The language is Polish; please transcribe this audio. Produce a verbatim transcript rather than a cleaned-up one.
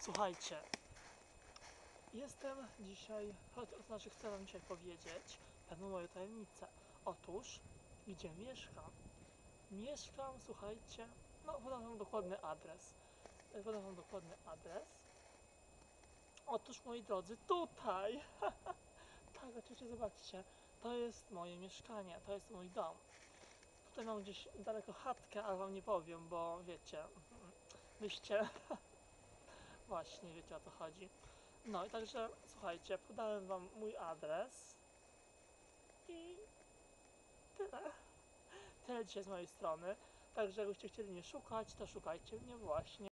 Słuchajcie, jestem dzisiaj, to znaczy chcę wam dzisiaj powiedzieć pewną moją tajemnicę. Otóż, gdzie mieszkam? Mieszkam, słuchajcie, no podam wam dokładny adres. Podam wam dokładny adres. Otóż, moi drodzy, tutaj! Tak, oczywiście, zobaczcie, to jest moje mieszkanie, to jest mój dom. Tutaj mam gdzieś daleko chatkę, ale wam nie powiem, bo wiecie, wyście właśnie wiecie, o co chodzi. No i także, słuchajcie, podałem wam mój adres i tyle. Tyle dzisiaj z mojej strony. Także jakbyście chcieli mnie szukać, to szukajcie mnie właśnie.